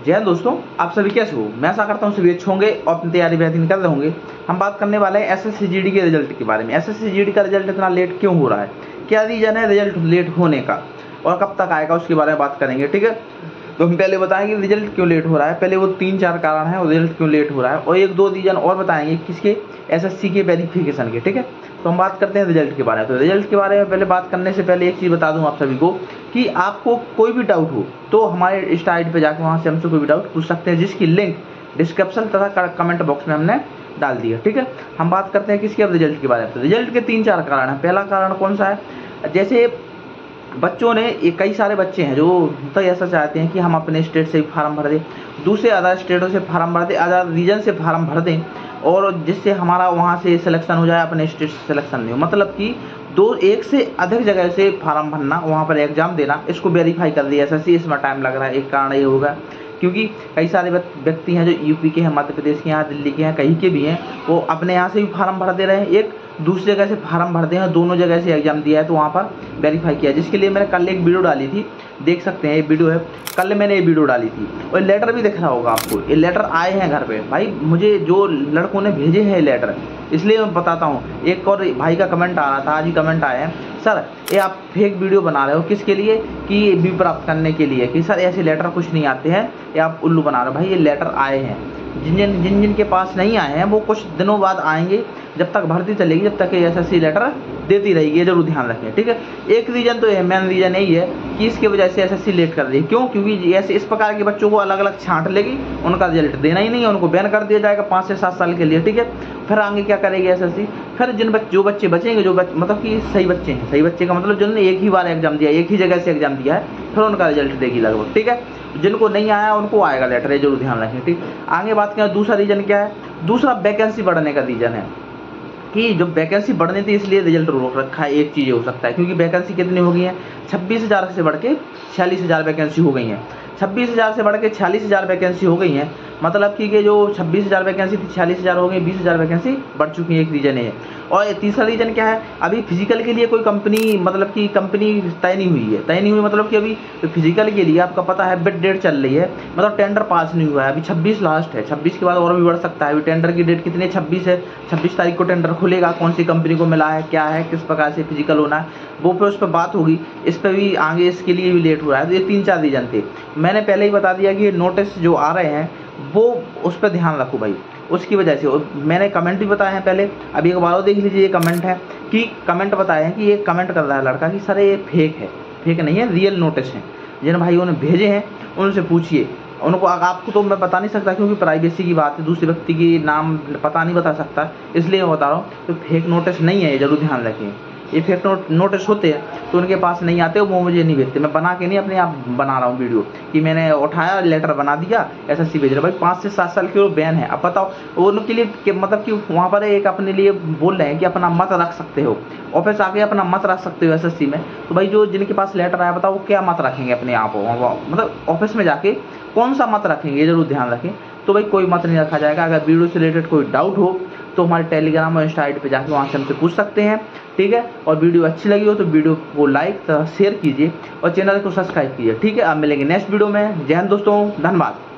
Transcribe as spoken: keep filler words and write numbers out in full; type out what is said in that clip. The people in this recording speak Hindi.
जय हिंद दोस्तों, आप सभी कैसे हो। मैं आशा करता हूँ सभी अच्छे होंगे और अपनी तैयारी बेहतरीन कर रहे होंगे। हम बात करने वाले हैं एसएससी जीडी के रिजल्ट के बारे में। एसएससी जीडी का रिजल्ट इतना लेट क्यों हो रहा है, क्या रीजन है रिजल्ट लेट होने का, और कब तक आएगा उसके बारे में बात करेंगे। ठीक है, तो हम पहले बताएंगे रिजल्ट क्यों लेट हो रहा है। पहले वो तीन चार कारण है और रिजल्ट क्यों लेट हो रहा है, और एक दो रीजन और बताएंगे किसके, एसएससी के वेरिफिकेशन के। ठीक है, तो हम बात करते हैं रिजल्ट के बारे में। तो रिजल्ट के बारे में पहले बात करने से पहले एक चीज़ बता दूं आप सभी को कि आपको कोई भी डाउट हो तो हमारे इंस्टा आईडी पे जाकर वहाँ से हमसे कोई भी डाउट पूछ सकते हैं, जिसकी लिंक डिस्क्रिप्शन तथा कमेंट बॉक्स में हमने डाल दी है। ठीक है, हम बात करते हैं किसके, अब रिजल्ट के बारे में। तो रिजल्ट के तीन चार कारण हैं। पहला कारण कौन सा है, जैसे बच्चों ने, ये कई सारे बच्चे हैं जो तो ऐसा चाहते हैं कि हम अपने स्टेट से फार्म भर दें, दूसरे अदर स्टेटों से फार्म भर दें, अदर रीजन से फार्म भर दें, और जिससे हमारा वहाँ से सिलेक्शन हो जाए, अपने स्टेट से सिलेक्शन नहीं हो। मतलब कि दो एक से अधिक जगह से फार्म भरना, वहाँ पर एग्जाम देना, इसको वेरीफाई कर दिया एसएससी, इसमें टाइम लग रहा है। एक कारण ये होगा क्योंकि कई सारे व्यक्ति हैं जो यूपी के हैं, मध्य प्रदेश के हैं, दिल्ली के हैं, कहीं के भी हैं, वो अपने यहाँ से भी फार्म भर दे रहे हैं, एक दूसरी जगह से फार्म भरते हैं, दोनों जगह से एग्जाम दिया है तो वहाँ पर वेरीफाई किया, जिसके लिए मैंने कल एक वीडियो डाली थी, देख सकते हैं ये वीडियो है, कल मैंने ये वीडियो डाली थी। और लेटर भी दिख रहा होगा आपको, ये लेटर आए हैं घर पे भाई, मुझे जो लड़कों ने भेजे हैं ये लेटर, इसलिए मैं बताता हूँ। एक और भाई का कमेंट आ रहा था, आज ही कमेंट आया है, सर ये आप फेक वीडियो बना रहे हो, किसके लिए, कि बी प्राप्त करने के लिए, कि सर ऐसे लेटर कुछ नहीं आते हैं, ये आप उल्लू बना रहे हो। भाई ये लेटर आए हैं, जिन जिन जिन जिन के पास नहीं आए हैं वो कुछ दिनों बाद आएंगे, जब तक भर्ती चलेगी, जब तक ये एसएससी लेटर देती रहेगी, ये जरूर ध्यान रखें। ठीक है, एक रीजन तो ये मेन रीजन यही है कि इसके वजह से एसएससी लेट कर रही है। क्यों, क्योंकि ऐसे इस प्रकार के बच्चों को अलग अलग छांट लेगी, उनका रिजल्ट देना ही नहीं है, उनको बैन कर दिया जाएगा पाँच से सात साल के लिए। ठीक है, फिर आगे क्या करेगी एसएससी, फिर जिन बच्चे जो बच्चे बचेंगे, जो बच, मतलब कि सही बच्चे हैं, सही बच्चे का मतलब जिन्होंने एक ही बार एग्जाम दिया, एक ही जगह से एग्जाम दिया है, फिर उनका रिजल्ट देगी लगभग। ठीक है, जिनको नहीं आया उनको आएगा लेटर, ये जरूर ध्यान रखें। ठीक, आगे बात करें दूसरा रीजन क्या है, दूसरा वैकेंसी बढ़ने का रीजन है कि जो वैकेंसी बढ़नी थी इसलिए रिजल्ट रोक रखा है। एक चीज़ हो सकता है क्योंकि वैकेंसी कितनी हो गई है, छब्बीस हज़ार से बढ़ के छियालीस हज़ार वैकेंसी हो गई है, छब्बीस हज़ार से बढ़ के छियालीस हज़ार वैकेंसी हो गई है। मतलब कि जो छब्बीस हज़ार वैकेंसी थी छियालीस हज़ार हो गई, बीस हज़ार वैकेंसी बढ़ चुकी है, एक रीजन है। और तीसरा रीजन क्या है, अभी फिजिकल के लिए कोई कंपनी, मतलब कि कंपनी तय नहीं हुई है, तय नहीं हुई मतलब कि अभी फिजिकल के लिए आपका पता है बिड डेट चल रही है, मतलब टेंडर पास नहीं हुआ है, अभी छब्बीस लास्ट है, छब्बीस के बाद और भी बढ़ सकता है। अभी टेंडर की डेट कितनी है, छब्बीस है, छब्बीस तारीख को टेंडर खुलेगा, कौन सी कंपनी को मिला है, क्या है, किस प्रकार से फिजिकल होना है, वो पे उस पर बात होगी, इस पर भी आगे इसके लिए भी लेट हो रहा है। तो ये तीन चार रीजन थे, मैंने पहले ही बता दिया कि नोटिस जो आ रहे हैं वो उस पर ध्यान रखो भाई, उसकी वजह से। और मैंने कमेंट भी बताए हैं पहले, अभी एक बार और देख लीजिए, ये कमेंट है कि कमेंट बताए हैं कि ये कमेंट कर रहा है लड़का कि सर ये फेक है, फेक नहीं है, रियल नोटिस है। जिन भाइयों ने भेजे हैं उनसे पूछिए, उनको, आपको तो मैं बता नहीं सकता क्योंकि प्राइवेसी की बात है, दूसरे व्यक्ति की नाम पता नहीं बता सकता, इसलिए मैं बता रहा हूँ। तो फेक नोटिस नहीं है, ये जरूर ध्यान रखें। ये फेक नोट नोटिस होते हैं तो उनके पास नहीं आते, वो मुझे नहीं भेजते, मैं बना के नहीं अपने आप बना रहा हूँ वीडियो कि मैंने उठाया लेटर बना दिया एसएससी भेज रहा। भाई पाँच से सात साल की वो बैन है। अब बताओ वो उनके लिए कि, मतलब कि वहाँ पर एक अपने लिए बोल रहे हैं कि अपना मत रख सकते हो, ऑफिस आके अपना मत रख सकते हो एसएससी में। तो भाई जो जिनके पास लेटर आया, बताओ वो क्या मत रखेंगे अपने आप, मतलब ऑफिस में जाके कौन सा मत रखेंगे, ये जरूर ध्यान रखें। तो भाई कोई मत नहीं रखा जाएगा। अगर वीडियो से रिलेटेड कोई डाउट हो तो हमारे टेलीग्राम और इंस्टा आईडी पे जाकर वहाँ से हमसे पूछ सकते हैं। ठीक है, और वीडियो अच्छी लगी हो तो वीडियो को लाइक तथा शेयर कीजिए और चैनल को सब्सक्राइब कीजिए। ठीक है, अब मिलेंगे नेक्स्ट वीडियो में। जय हिंद दोस्तों, धन्यवाद।